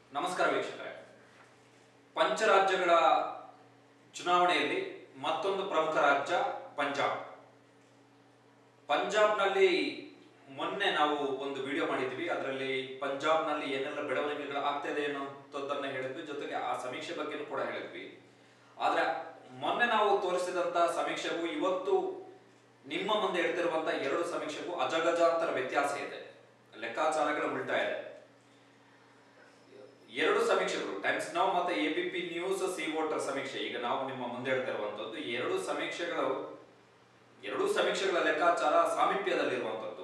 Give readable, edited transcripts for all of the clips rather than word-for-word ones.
ನಮಸ್ಕಾರ ವೀಕ್ಷಕರೇ. ಪಂಚರಾಜ್ಯಗಳ ಚುನಾವಣೆಯಲ್ಲಿ ಮತ್ತೊಂದು ಪ್ರಮುಖ ರಾಜ್ಯ ಪಂಜಾಬ್. ಪಂಜಾಬ್ನಲ್ಲಿ ಮೊನ್ನೆ ನಾವು ಒಂದು ವಿಡಿಯೋ ಮಾಡಿದ್ವಿ. ಅದರಲ್ಲಿ ಪಂಜಾಬ್ನಲ್ಲಿ ಏನೆಲ್ಲ ಬೆಳವಣಿಗೆಗಳು ಆಗ್ತಿದೆ ಅನ್ನೋದನ್ನ ಹೇಳಿದ್ವಿ, ಜೊತೆಗೆ ಆ ಸಮೀಕ್ಷೆ ಬಗ್ಗೆನೂ ಕೂಡ ಹೇಳಿದ್ವಿ. ಆದ್ರೆ ಮೊನ್ನೆ ನಾವು ತೋರಿಸಿದಂತ ಸಮೀಕ್ಷೆಗೂ ಇವತ್ತು ನಿಮ್ಮ ಮುಂದೆ ಹೇಳ್ತಿರುವಂತ ಎರಡು ಸಮೀಕ್ಷೆಗೂ ಅಜಗಜಾಂತರ ವ್ಯತ್ಯಾಸ ಇದೆ, ಲೆಕ್ಕಾಚಾರಗಳ ಉಲ್ಟಾ ಇದೆ. ಎರಡು ಸಮೀಕ್ಷೆಗಳು, ಟೈಮ್ಸ್ ನೌ ಮತ್ತೆ ಎಬಿಪಿ ನ್ಯೂಸ್ ಸಿ ವೋಟರ್ ಸಮೀಕ್ಷೆ, ಈಗ ನಾವು ನಿಮ್ಮ ಮುಂದೆ ಹೇಳ್ತಾ ಇರುವಂತದ್ದು ಎರಡು ಸಮೀಕ್ಷೆಗಳ ಲೆಕ್ಕಾಚಾರ ಸಾಮೀಪ್ಯದಲ್ಲಿರುವಂತದ್ದು.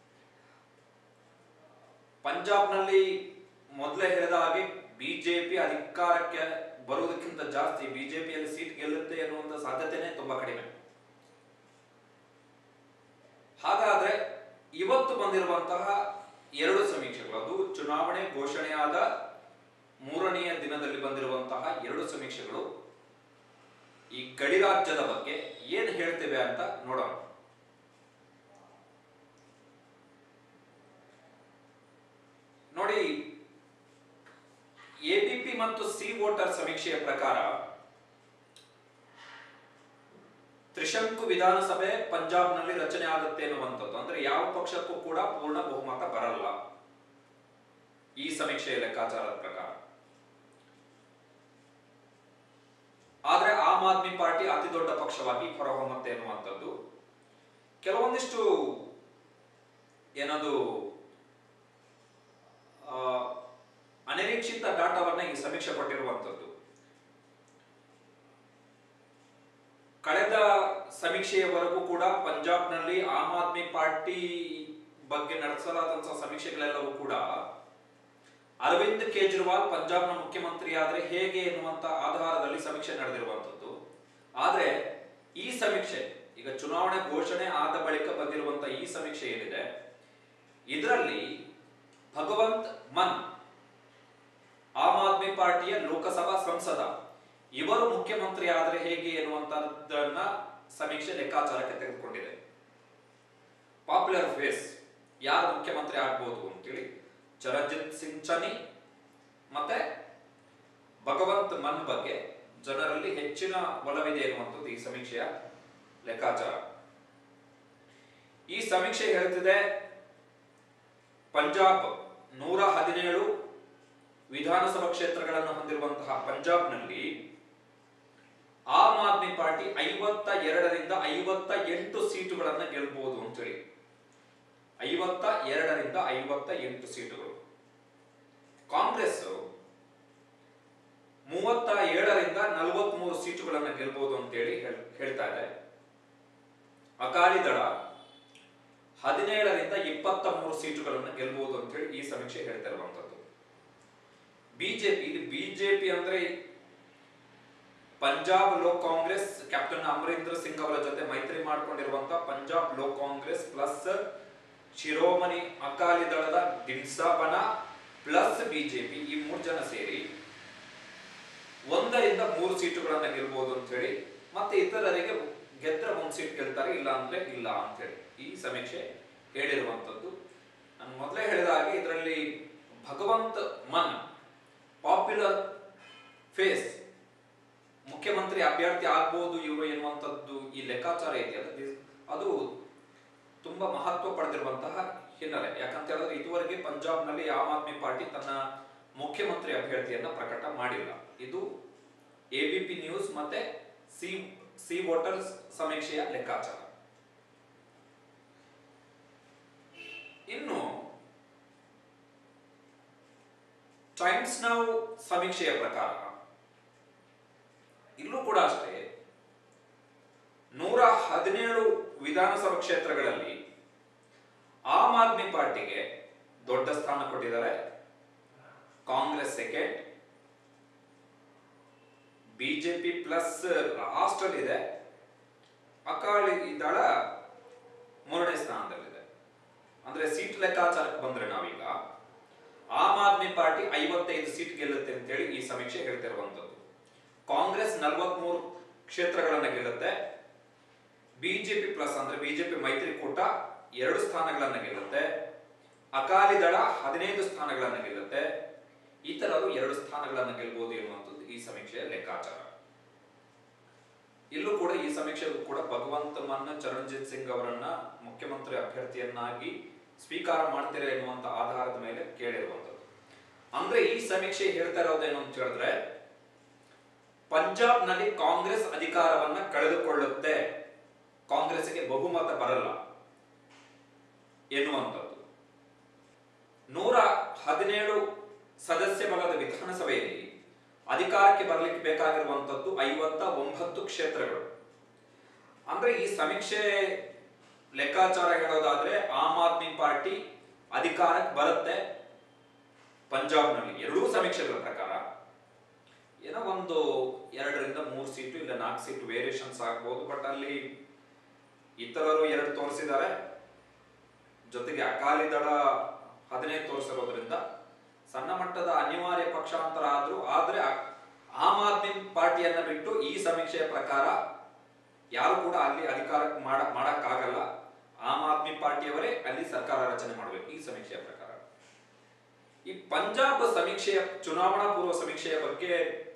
ಪಂಜಾಬ್ನಲ್ಲಿ ಮೊದಲೇ ಹೇಳಿದ ಹಾಗೆ ಬಿಜೆಪಿ ಅಧಿಕಾರಕ್ಕೆ ಬರುವುದಕ್ಕಿಂತ ಜಾಸ್ತಿ ಬಿಜೆಪಿಯಲ್ಲಿ ಸೀಟ್ ಗೆಲ್ಲುತ್ತೆ ಎನ್ನುವಂತ ಸಾಧ್ಯತೆನೇ ತುಂಬಾ ಕಡಿಮೆ. ಹಾಗಾದ್ರೆ ಇವತ್ತು ಬಂದಿರುವಂತಹ ಎರಡು ಸಮೀಕ್ಷೆಗಳು, ಅದು ಚುನಾವಣೆ ಘೋಷಣೆಯಾದ ಮೂರನೆಯ ದಿನದಲ್ಲಿ ಬಂದಿರುವಂತಹ ಎರಡು ಸಮೀಕ್ಷೆಗಳು ಈ ಗಡಿ ರಾಜ್ಯದ ಬಗ್ಗೆ ಏನ್ ಹೇಳ್ತೇವೆ ಅಂತ ನೋಡೋಣ. ನೋಡಿ, ಎಬಿಪಿ ಮತ್ತು ಸಿ ವೋಟರ್ ಸಮೀಕ್ಷೆಯ ಪ್ರಕಾರ ತ್ರಿಶಂಕು ವಿಧಾನಸಭೆ ಪಂಜಾಬ್ನಲ್ಲಿ ರಚನೆ ಆಗುತ್ತೆ ಎನ್ನುವಂಥದ್ದು, ಅಂದ್ರೆ ಯಾವ ಪಕ್ಷಕ್ಕೂ ಕೂಡ ಪೂರ್ಣ ಬಹುಮತ ಬರಲ್ಲ ಈ ಸಮೀಕ್ಷೆಯ ಲೆಕ್ಕಾಚಾರದ ಪ್ರಕಾರ. ಆದ್ರೆ ಆಮ್ ಆದ್ಮಿ ಪಾರ್ಟಿ ಅತಿ ದೊಡ್ಡ ಪಕ್ಷವಾಗಿ ಹೊರಹೊಮ್ಮುತ್ತೆ ಎನ್ನುವಂಥದ್ದು. ಕೆಲವೊಂದಿಷ್ಟು ಏನದು ಅನಿರೀಕ್ಷಿತ ಡಾಟಾವನ್ನ ಈ ಸಮೀಕ್ಷೆ ಕೊಟ್ಟಿರುವಂಥದ್ದು. ಕಳೆದ ಸಮೀಕ್ಷೆಯವರೆಗೂ ಕೂಡ ಪಂಜಾಬ್ನಲ್ಲಿ ಆಮ್ ಆದ್ಮಿ ಪಾರ್ಟಿ ಬಗ್ಗೆ ನಡೆಸಲಾದಂತಹ ಸಮೀಕ್ಷೆಗಳೆಲ್ಲವೂ ಕೂಡ ಅರವಿಂದ್ ಕೇಜ್ರಿವಾಲ್ ಪಂಜಾಬ್ನ ಮುಖ್ಯಮಂತ್ರಿ ಆದ್ರೆ ಹೇಗೆ ಎನ್ನುವಂತ ಆಧಾರದಲ್ಲಿ ಸಮೀಕ್ಷೆ ನಡೆದಿರುವಂತದ್ದು. ಆದ್ರೆ ಈ ಸಮೀಕ್ಷೆ, ಈಗ ಚುನಾವಣೆ ಘೋಷಣೆ ಆದ ಬಳಿಕ ಬಂದಿರುವಂತ ಈ ಸಮೀಕ್ಷೆ ಏನಿದೆ, ಇದರಲ್ಲಿ ಭಗವಂತ್ ಮನ್, ಆಮ್ ಆದ್ಮಿ ಪಾರ್ಟಿಯ ಲೋಕಸಭಾ ಸಂಸದ, ಇವರು ಮುಖ್ಯಮಂತ್ರಿ ಆದ್ರೆ ಹೇಗೆ ಎನ್ನುವಂತದ್ದನ್ನ ಸಮೀಕ್ಷೆ ಲೆಕ್ಕಾಚಾರಕ್ಕೆ ತೆಗೆದುಕೊಂಡಿದೆ. ಪಾಪ್ಯುಲರ್ ಫೇಸ್, ಯಾರು ಮುಖ್ಯಮಂತ್ರಿ ಆಗ್ಬಹುದು ಅಂತೇಳಿ ಚರಣ್ಜಿತ್ ಸಿಂಗ್ ಚನ್ನಿ ಮತ್ತೆ ಭಗವಂತ್ ಮನ್ ಬಗ್ಗೆ ಜನರಲ್ಲಿ ಹೆಚ್ಚಿನ ಒಲವಿದೆ ಎನ್ನುವಂಥದ್ದು ಈ ಸಮೀಕ್ಷೆಯ ಲೆಕ್ಕಾಚಾರ. ಈ ಸಮೀಕ್ಷೆ ಹೇಳ್ತಿದೆ, ಪಂಜಾಬ್ 117 ವಿಧಾನಸಭಾ ಕ್ಷೇತ್ರಗಳನ್ನು ಹೊಂದಿರುವಂತಹ ಪಂಜಾಬ್ನಲ್ಲಿ ಆಮ್ ಆದ್ಮಿ ಪಾರ್ಟಿ 52ರಿಂದ 58 ಸೀಟುಗಳನ್ನು ಗೆಲ್ಲಬಹುದು ಅಂತೇಳಿ. 52ರಿಂದ 58 ಸೀಟುಗಳು. ಕಾಂಗ್ರೆಸ್ 37ರಿಂದ 43 ಸೀಟುಗಳನ್ನು ಗೆಲ್ಲಬಹುದು ಅಂತೇಳಿ ಹೇಳ್ತಾ ಇದೆ. ಅಕಾಲಿ ದಳ 17ರಿಂದ 23 ಸೀಟುಗಳನ್ನು ಗೆಲ್ಲಬಹುದು ಅಂತೇಳಿ ಈ ಸಮೀಕ್ಷೆ ಹೇಳ್ತಾ ಇರುವಂತದ್ದು. ಬಿಜೆಪಿ ಅಂದ್ರೆ ಪಂಜಾಬ್ ಲೋಕ್ ಕಾಂಗ್ರೆಸ್, ಕ್ಯಾಪ್ಟನ್ ಅಮರಿಂದರ್ ಸಿಂಗ್ ಅವರ ಜೊತೆ ಮೈತ್ರಿ ಮಾಡಿಕೊಂಡಿರುವಂತಹ ಪಂಜಾಬ್ ಲೋಕ್ ಕಾಂಗ್ರೆಸ್ ಪ್ಲಸ್ ಶಿರೋಮಣಿ ಅಕಾಲಿ ದಳದ ದಿನ್ಸಾಬನ ಪ್ಲಸ್ ಬಿಜೆಪಿ, ಈ 3 ಜನ ಸೇರಿ 1ರಿಂದ 3 ಸೀಟುಗಳನ್ನ ಗೆಲ್ಲಬಹುದು ಅಂತ ಹೇಳಿ, ಮತ್ತೆ ಇತರರಿಗೆ ಗೆದ್ರೆ 1 ಸೀಟ್ ಗೆಲ್ತಾರೆ, ಇಲ್ಲ ಅಂದ್ರೆ ಇಲ್ಲ ಅಂತ ಹೇಳಿ ಈ ಸಮೀಕ್ಷೆ ಹೇಳಿರುವಂತದ್ದು. ನಾನು ಮೊದಲೇ ಹೇಳಿದ ಹಾಗೆ ಇದರಲ್ಲಿ ಭಗವಂತ್ ಮನ್ ಪಾಪ್ಯುಲರ್ ಫೇಸ್, ಮುಖ್ಯಮಂತ್ರಿ ಅಭ್ಯರ್ಥಿ ಆಗ್ಬಹುದು ಇವರು ಎನ್ನುವಂಥದ್ದು ಈ ಲೆಕ್ಕಾಚಾರ ಇದೆಯಲ್ಲ, ಅದು ತುಂಬಾ ಮಹತ್ವ ಪಡೆದಿರುವಂತಹ ಹಿನ್ನೆಲೆ. ಯಾಕಂತ ಹೇಳಿದ್ರೆ ಇದುವರೆಗೆ ಪಂಜಾಬ್ನಲ್ಲಿ ಆಮ್ ಆದ್ಮಿ ಪಾರ್ಟಿ ತನ್ನ ಮುಖ್ಯಮಂತ್ರಿ ಅಭ್ಯರ್ಥಿಯನ್ನ ಪ್ರಕಟ ಮಾಡಿಲ್ಲ. ಇದು ಎಬಿಪಿ ನ್ಯೂಸ್ ಮತ್ತೆ ಸಿ ವೋಟರ್ ಸಮೀಕ್ಷೆಯ ಲೆಕ್ಕಾಚಾರ. ಇನ್ನು ಟೈಮ್ಸ್ ನೌ ಸಮೀಕ್ಷೆಯ ಪ್ರಕಾರ ಇಲ್ಲೂ ಕೂಡ ಅಷ್ಟೇ 117 ವಿಧಾನಸಭಾ ಕ್ಷೇತ್ರಗಳಲ್ಲಿ ಆಮ್ ಆದ್ಮಿ ಪಾರ್ಟಿಗೆ ದೊಡ್ಡ ಸ್ಥಾನ ಕೊಟ್ಟಿದ್ದಾರೆ. Congress second, BJP plus last ಅಲ್ಲಿ ಇದೆ, ಅಕಾಲಿ ದಳ 3ನೇ ಸ್ಥಾನದಲ್ಲಿದೆ. ಅಂದ್ರೆ ಸೀಟ್ ಲೆಕ್ಕಾಚಾರಕ್ಕೆ ಬಂದ್ರೆ ನಾವೀಗ ಆಮ್ ಆದ್ಮಿ ಪಾರ್ಟಿ 55 ಸೀಟ್ ಗೆಲ್ಲುತ್ತೆ ಅಂತೇಳಿ ಈ ಸಮೀಕ್ಷೆ ಹೇಳ್ತಿರುವಂತದ್ದು. ಕಾಂಗ್ರೆಸ್ 43 ಕ್ಷೇತ್ರಗಳನ್ನ ಗೆಲ್ಲುತ್ತೆ. ಬಿಜೆಪಿ ಪ್ಲಸ್ ಅಂದ್ರೆ ಬಿಜೆಪಿ ಮೈತ್ರಿಕೂಟ 2 ಸ್ಥಾನಗಳನ್ನ ಗೆಲ್ಲುತ್ತೆ. ಅಕಾಲಿ ದಳ 15 ಸ್ಥಾನಗಳನ್ನ ಗೆಲ್ಲುತ್ತೆ. ಇತರರು 2 ಸ್ಥಾನಗಳನ್ನು ಗೆಲ್ಲಬಹುದು ಎನ್ನುವಂಥದ್ದು ಈ ಸಮೀಕ್ಷೆಯ ಲೆಕ್ಕಾಚಾರ. ಇಲ್ಲೂ ಕೂಡ ಈ ಸಮೀಕ್ಷೆಗೂ ಕೂಡ ಭಗವಂತ ಮಾನ್ ಚರಣ್ಜಿತ್ ಸಿಂಗ್ ಅವರನ್ನ ಮುಖ್ಯಮಂತ್ರಿ ಅಭ್ಯರ್ಥಿಯನ್ನಾಗಿ ಸ್ವೀಕಾರ ಮಾಡ್ತೀರಾ ಎನ್ನುವಂತ ಆಧಾರದ ಮೇಲೆ ಕೇಳಿರುವಂಥದ್ದು. ಅಂದ್ರೆ ಈ ಸಮೀಕ್ಷೆ ಹೇಳ್ತಾ ಇರೋದೇನು ಅಂತ ಹೇಳಿದ್ರೆ, ಪಂಜಾಬ್ ನಲ್ಲಿ ಕಾಂಗ್ರೆಸ್ ಅಧಿಕಾರವನ್ನ ಕಳೆದುಕೊಳ್ಳುತ್ತೆ, ಕಾಂಗ್ರೆಸ್ಗೆ ಬಹುಮತ ಬರಲ್ಲ ಎನ್ನುವಂಥದ್ದು. 117 ಸದಸ್ಯ ಬಲದ ವಿಧಾನಸಭೆಯಲ್ಲಿ ಅಧಿಕಾರಕ್ಕೆ ಬರಲಿಕ್ಕೆ ಬೇಕಾಗಿರುವಂತದ್ದು 59 ಕ್ಷೇತ್ರಗಳು. ಅಂದ್ರೆ ಈ ಸಮೀಕ್ಷೆ ಲೆಕ್ಕಾಚಾರ ಹೇಳೋದಾದ್ರೆ ಆಮ್ ಆದ್ಮಿ ಪಾರ್ಟಿ ಅಧಿಕಾರಕ್ಕೆ ಬರುತ್ತೆ ಪಂಜಾಬ್ನಲ್ಲಿ. ಎರಡೂ ಸಮೀಕ್ಷೆಗಳ ಪ್ರಕಾರ ಏನೋ ಒಂದು 2 ರಿಂದ 3 ಸೀಟು ಇಲ್ಲ 4 ಸೀಟು ವೇರಿಯೇಷನ್ಸ್ ಆಗ್ಬಹುದು. ಬಟ್ ಅಲ್ಲಿ ಇತರರು 2 ತೋರಿಸಿದ್ದಾರೆ, ಜೊತೆಗೆ ಅಕಾಲಿ ದಳ 15 ತೋರಿಸಿರೋದ್ರಿಂದ ಸಣ್ಣ ಮಟ್ಟದ ಅನಿವಾರ್ಯ ಪಕ್ಷಾಂತರ ಆದ್ರೆ ಆಮ್ ಆದ್ಮಿ ಪಾರ್ಟಿಯನ್ನ ಬಿಟ್ಟು ಈ ಸಮೀಕ್ಷೆಯ ಪ್ರಕಾರ ಯಾರು ಕೂಡ ಅಲ್ಲಿ ಅಧಿಕಾರಕ್ಕೆ ಮಾಡಕ್ಕಾಗಲ್ಲ. ಆಮ್ ಆದ್ಮಿ ಪಾರ್ಟಿಯವರೇ ಅಲ್ಲಿ ಸರ್ಕಾರ ರಚನೆ ಮಾಡಬೇಕು ಈ ಸಮೀಕ್ಷೆಯ ಪ್ರಕಾರ. ಈ ಪಂಜಾಬ್ ಸಮೀಕ್ಷೆಯ ಚುನಾವಣಾ ಪೂರ್ವ ಸಮೀಕ್ಷೆಯ ಬಗ್ಗೆ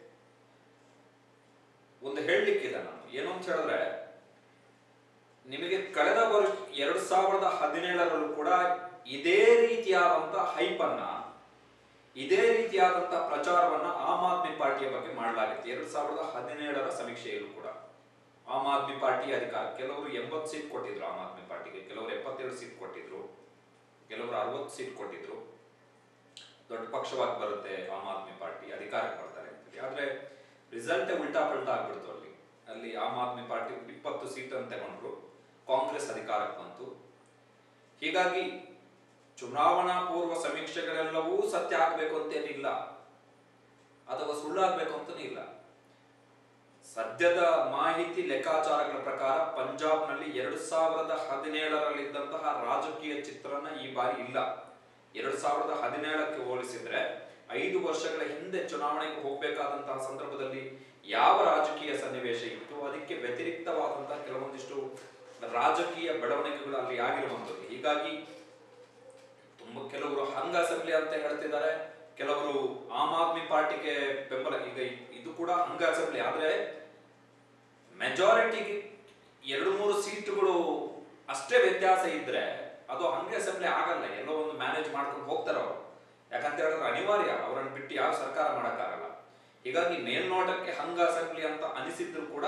ಒಂದು ಹೇಳಲಿಕ್ಕಿದೆ ನಾನು. ಏನು ಅಂತ ಹೇಳಿದ್ರೆ, ನಿಮಗೆ ಕಳೆದ ವರ್ಷ 2017ರಲ್ಲೂ ಕೂಡ ಇದೇ ರೀತಿಯಾದಂತಹ ಹೈಪ್ ಅನ್ನ, ಇದೇ ರೀತಿಯಾದಂತಹ ಪ್ರಚಾರವನ್ನ ಆಮ್ ಆದ್ಮಿ ಪಾರ್ಟಿಯ ಬಗ್ಗೆ ಮಾಡಲಾಗಿತ್ತು. 2017ರ ಸಮೀಕ್ಷೆಯಲ್ಲೂ ಕೂಡ ಆಮ್ ಆದ್ಮಿ ಪಾರ್ಟಿ ಅಧಿಕಾರ, ಕೆಲವರು 80 ಸೀಟ್ ಕೊಟ್ಟಿದ್ರು ಆಮ್ ಆದ್ಮಿ ಪಾರ್ಟಿಗೆ, ಕೆಲವರು 77 ಸೀಟ್ ಕೊಟ್ಟಿದ್ರು, ಕೆಲವರು 60 ಸೀಟ್ ಕೊಟ್ಟಿದ್ರು. ದೊಡ್ಡ ಪಕ್ಷವಾಗಿ ಬರುತ್ತೆ ಆಮ್ ಆದ್ಮಿ ಪಾರ್ಟಿ, ಅಧಿಕಾರಕ್ಕೆ ಬರ್ತಾರೆ ಅಂತ. ಆದ್ರೆ ರಿಸಲ್ಟ್ ಉಲ್ಟಾ ಪಲ್ಟಾ ಆಗ್ಬಿಡ್ತು. ಅಲ್ಲಿ ಆಮ್ ಆದ್ಮಿ ಪಾರ್ಟಿ 20 ಸೀಟ್ ಅಂತ ತಗೊಂಡ್ರು, ಕಾಂಗ್ರೆಸ್ ಅಧಿಕಾರಕ್ಕೆ ಬಂತು. ಹೀಗಾಗಿ ಚುನಾವಣಾ ಪೂರ್ವ ಸಮೀಕ್ಷೆಗಳೆಲ್ಲವೂ ಸತ್ಯ ಆಗ್ಬೇಕು ಅಂತೇನಿಲ್ಲ, ಅಥವಾ ಸುಳ್ಳಾಗಬೇಕು ಅಂತಾನೆ ಇಲ್ಲ. ಸದ್ಯದ ಮಾಹಿತಿ ಲೆಕ್ಕಾಚಾರಗಳ ಪ್ರಕಾರ ಪಂಜಾಬ್ನಲ್ಲಿ 2017ರಲ್ಲಿದ್ದಂತಹ ರಾಜಕೀಯ ಚಿತ್ರಣ ಈ ಬಾರಿ ಇಲ್ಲ. 2017ಕ್ಕೆ ಹೋಲಿಸಿದ್ರೆ 5 ವರ್ಷಗಳ ಹಿಂದೆ ಚುನಾವಣೆಗೆ ಹೋಗಬೇಕಾದಂತಹ ಸಂದರ್ಭದಲ್ಲಿ ಯಾವ ರಾಜಕೀಯ ಸನ್ನಿವೇಶ ಇತ್ತು, ಅದಕ್ಕೆ ವ್ಯತಿರಿಕ್ತವಾದಂತಹ ಕೆಲವೊಂದಿಷ್ಟು ರಾಜಕೀಯ ಬೆಳವಣಿಗೆಗಳು ಅಲ್ಲಿ ಆಗಿರುವಂಥದ್ದು. ಹೀಗಾಗಿ ಕೆಲವರು ಹಂಗ ಅಸೆಂಬ್ಲಿ ಅಂತ ಹೇಳ್ತಿದ್ದಾರೆ, ಕೆಲವರು ಆಮ್ ಆದ್ಮಿ ಪಾರ್ಟಿಗೆ ಬೆಂಬಲ. ಈಗ ಇದು ಕೂಡ ಹಂಗ ಅಸೆಂಬ್ಲಿ, ಆದ್ರೆ ಮೆಜಾರಿಟಿಗೆ 2-3 ಸೀಟುಗಳು ಅಷ್ಟೇ ವ್ಯತ್ಯಾಸ ಇದ್ರೆ ಅದು ಹಂಗೆ ಅಸೆಂಬ್ಲಿ ಆಗಲ್ಲ. ಎಲ್ಲೋ ಒಂದು ಮ್ಯಾನೇಜ್ ಮಾಡ್ಕೊಂಡು ಹೋಗ್ತಾರೆ ಅವರು. ಯಾಕಂತ ಹೇಳಿದ್ರೆ ಅನಿವಾರ್ಯ, ಅವರನ್ನು ಬಿಟ್ಟು ಯಾವ ಸರ್ಕಾರ ಮಾಡಕ್ಕಾಗಲ್ಲ. ಹೀಗಾಗಿ ಮೇಲ್ನೋಟಕ್ಕೆ ಹಂಗ ಅಸೆಂಬ್ಲಿ ಅಂತ ಅನಿಸಿದ್ರು ಕೂಡ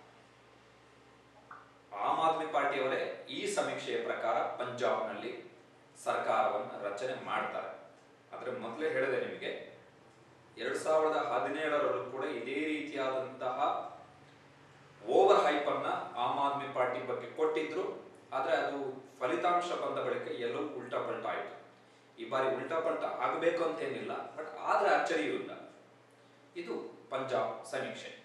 ಆಮ್ ಆದ್ಮಿ ಪಾರ್ಟಿಯವರೇ ಈ ಸಮೀಕ್ಷೆಯ ಪ್ರಕಾರ ಪಂಜಾಬ್ನಲ್ಲಿ ಸರ್ಕಾರವನ್ನು ರಚನೆ ಮಾಡ್ತಾರೆ. ಆದ್ರೆ ಮೊದಲೇ ಹೇಳಿದೆ ನಿಮಗೆ, 2017ರಲ್ಲೂ ಕೂಡ ಇದೇ ರೀತಿಯಾದಂತಹ ಓವರ್ ಹೈಪ್ ಅನ್ನ ಆಮ್ ಆದ್ಮಿ ಪಾರ್ಟಿ ಬಗ್ಗೆ ಕೊಟ್ಟಿದ್ರು. ಆದ್ರೆ ಅದು ಫಲಿತಾಂಶ ಬಂದ ಬಳಿಕ ಎಲ್ಲವೂ ಉಲ್ಟಾ ಪಲ್ಟಾ ಆಯ್ತು. ಈ ಬಾರಿ ಉಲ್ಟಾ ಪಲ್ಟಾ ಆಗಬೇಕು ಅಂತೇನಿಲ್ಲ, ಬಟ್ ಆದ್ರೆ ಅಚ್ಚರಿಯೂ ಇಲ್ಲ. ಇದು ಪಂಜಾಬ್ ಸಮೀಕ್ಷೆ.